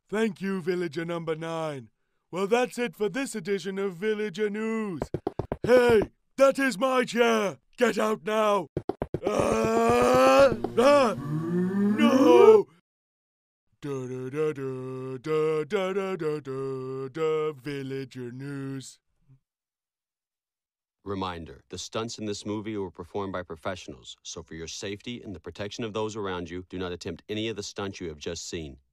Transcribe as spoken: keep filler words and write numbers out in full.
Thank you, Villager number nine. Well, that's it for this edition of Villager News. Hey, that is my chair. Get out now. Ah! Ah! No! Da da da da da da da da da da Villager News. Reminder, the stunts in this movie were performed by professionals, so for your safety and the protection of those around you, do not attempt any of the stunts you have just seen.